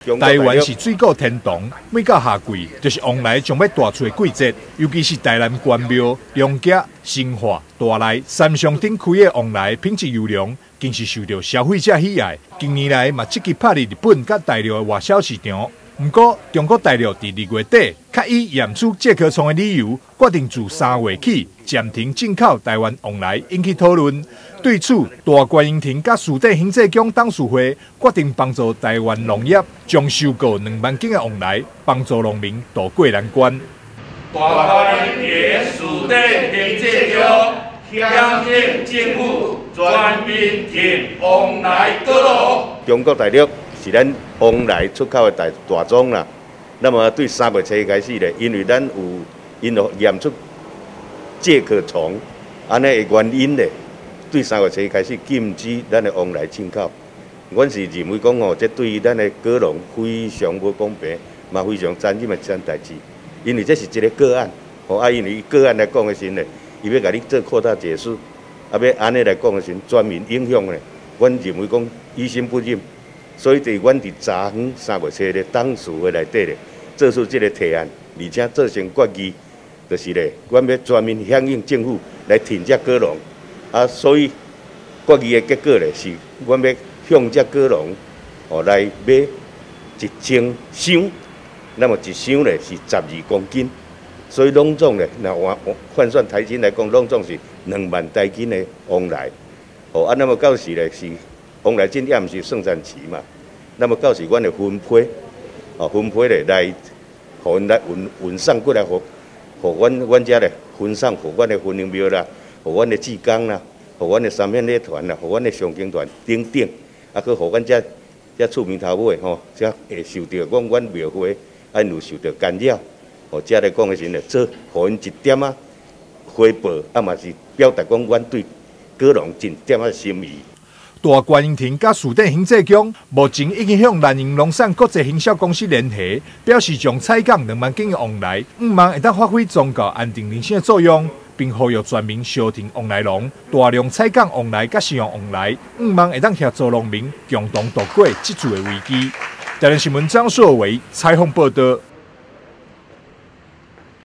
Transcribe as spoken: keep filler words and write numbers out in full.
台湾是水果天堂，每到夏季就是往来将要大出的季节，尤其是台南关庙、龙甲、新化、大内三上顶开的往来品质优良，更是受到消费者喜爱。近年来嘛积极拍入日本甲大陆的外销市场。不过，中国大陆伫二月底，却以验出介壳虫的理由，决定自三月起暂停进口台湾往来，引起讨论。对此，大观音亭甲树地行政宫董事会决定帮助台湾农业，将收购两万斤的往来，帮助农民渡过难关。 大观音亭树地行政宫响应政府全面停往来道路。 中国大陆是咱往来出口的大大宗啦。那么对三月初开始咧，因为咱有因有验出介壳虫安尼的原因咧。对三月初开始禁止咱的往来进口，阮是认为讲吼，这对于咱的果农非常无公平，嘛非常残忍的一件代志。因为这是一个个案，吼啊，因为个案来讲的时呢，伊要甲你做扩大解释，啊要安尼来讲的时，全面影响咧。阮认为讲于心不忍，所以伫阮伫昨昏三月初咧董事会内底咧，做出这个提案，而且做成决议，就是咧，阮要全面响应政府来停这果农。啊，所以决议的结果咧，是阮要向这果农哦来买一千箱，那么一箱咧是十二公斤，所以拢总咧，那换换算台斤来讲，拢总是两万台斤的往来。哦，啊，那么到时咧是往来进也毋是生产期嘛，那么到时阮的分配，哦分配咧来，互阮来运运送过来，互互阮阮遮咧分送，互阮的分灵庙啦。互阮的志工啦，互阮的三面礼团啦，互阮的上经团等等，啊，去互阮遮遮厝边头尾吼，遮会受到讲阮庙会啊有受到干扰，吼，遮来讲的时呢，做互因一点啊回报，啊嘛是表达讲阮对果农一点啊心意。 大观音亭甲树地行政宫目前已经向南营农产国际行销公司联系，表示将采购两万斤的往来，希望会当发挥宗教安定人心的作用。并呼吁全民消停往来农，大量采购往来甲使用往来，希望会当协助农民共同度过这次的危机。台湾新闻张硕维采访报道。